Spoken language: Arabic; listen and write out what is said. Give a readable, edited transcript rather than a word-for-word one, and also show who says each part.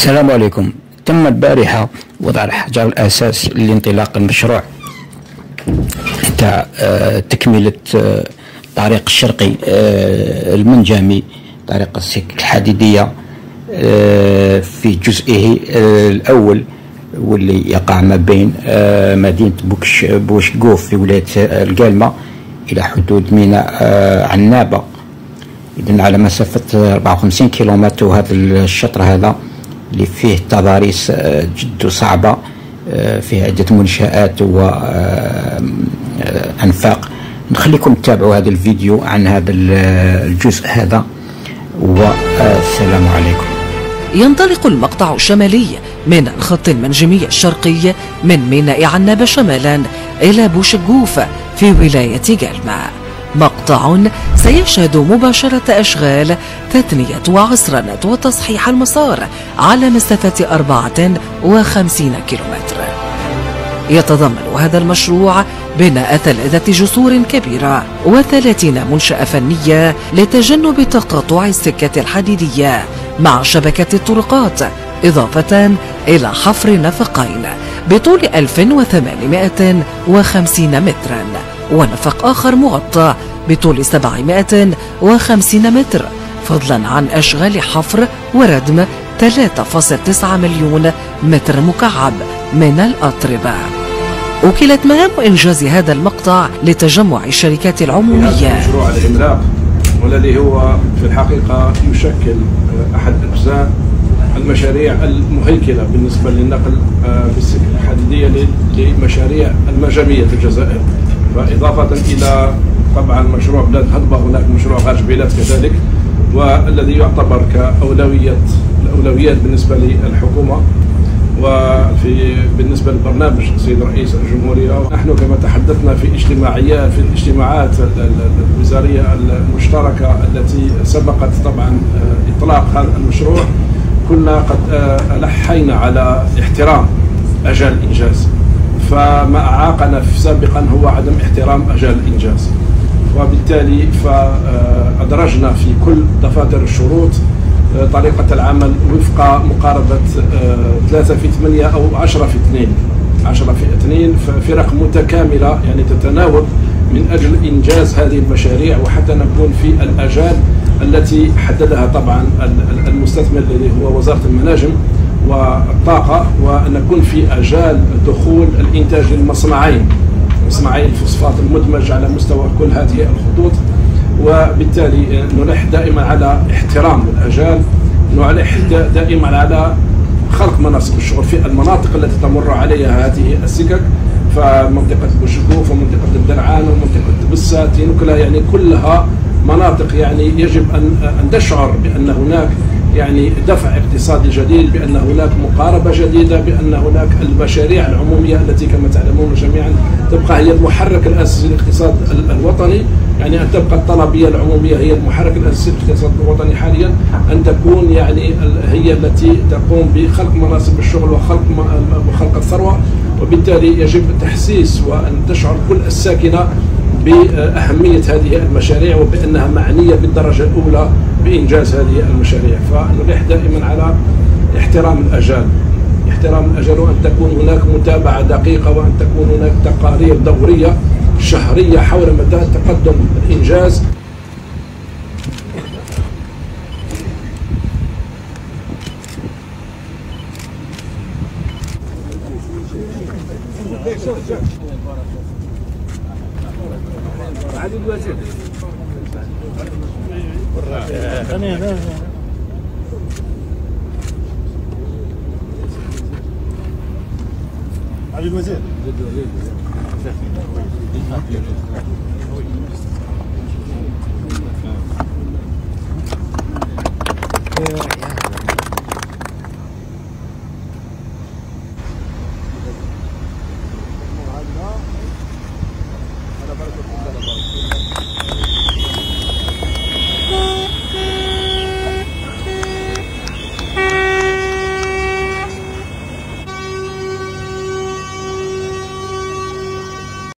Speaker 1: السلام عليكم. تم البارحة وضع الحجر الأساس لانطلاق المشروع تاع تكملة الطريق الشرقي المنجمي، طريق السكك الحديدية في جزئه الأول، واللي يقع ما بين مدينة بوشقوف في ولاية القالمة إلى حدود ميناء عنابة، إذن على مسافة 54 كيلومتر. وهذا الشطر هذا اللي فيه تضاريس جد صعبة، فيه عدة منشآت وأنفاق. نخليكم تتابعوا هذا الفيديو عن هذا الجزء هذا، والسلام عليكم.
Speaker 2: ينطلق المقطع الشمالي من الخط المنجمي الشرقي من ميناء عنابة شمالا إلى بوشقوف في ولاية قالمة، مقطع سيشهد مباشرة أشغال تثنية وعصرنة وتصحيح المسار على مسافة 54 كيلومتر. يتضمن هذا المشروع بناء 3 جسور كبيرة و30 منشأة فنية لتجنب تقاطع السكة الحديدية مع شبكة الطرقات، إضافة إلى حفر نفقين بطول 1850 مترا ونفق آخر مغطى بطول 750 متر، فضلا عن أشغال حفر وردم 3.9 مليون متر مكعب من الأطربة. وكلت مهام إنجاز هذا المقطع لتجمع الشركات العمومية.
Speaker 3: مشروع العملاق والذي هو في الحقيقة يشكل أحد أجزاء المشاريع المهيكلة بالنسبة للنقل بالسكة الحديدية لمشاريع المجامية في الجزائر، وإضافة إلى طبعا مشروع بلاد هضبة، هناك مشروع غاج بيلات كذلك، والذي يعتبر كأولويات بالنسبة للحكومة بالنسبة للبرنامج السيد رئيس الجمهورية. نحن كما تحدثنا في الاجتماعات الوزارية المشتركة التي سبقت طبعا إطلاق هذا المشروع، كنا قد ألحينا على احترام أجال الإنجاز، فما أعاقنا سابقا هو عدم احترام أجال الإنجاز، وبالتالي فأدرجنا في كل دفاتر الشروط طريقة العمل وفق مقاربة 3-8 أو 10-2 فرق متكاملة، يعني تتناوب من أجل إنجاز هذه المشاريع، وحتى نكون في الآجال التي حددها طبعا المستثمر الذي هو وزارة المناجم والطاقة، ونكون في آجال دخول الإنتاج للمصنعين، مصنعي الفوسفات المدمج على مستوى كل هذه الخطوط. وبالتالي نلح دائما على احترام الآجال، نلح دائما على خلق مناصب الشغل في المناطق التي تمر عليها هذه السكك، فمنطقة بوشقوف ومنطقة الدرعان ومنطقة بسة تينوكلا، يعني كلها مناطق يعني يجب أن تشعر بأن هناك يعني دفع اقتصادي جديد، بأن هناك مقاربة جديدة، بأن هناك المشاريع العمومية التي كما تعلمون جميعا تبقى هي المحرك الأساسي للاقتصاد الوطني، يعني أن تبقى الطلبية العمومية هي المحرك الأساسي للاقتصاد الوطني حاليا، أن تكون يعني هي التي تقوم بخلق مناصب الشغل وخلق الثروة. وبالتالي يجب تحسيس وأن تشعر كل الساكنة بأهمية هذه المشاريع وبأنها معنية بالدرجة الأولى بإنجاز هذه المشاريع. فنلح دائما على احترام الأجال، وأن تكون هناك متابعة دقيقة، وأن تكون هناك تقارير دورية شهرية حول مدى تقدم الإنجاز.
Speaker 4: علي الوزير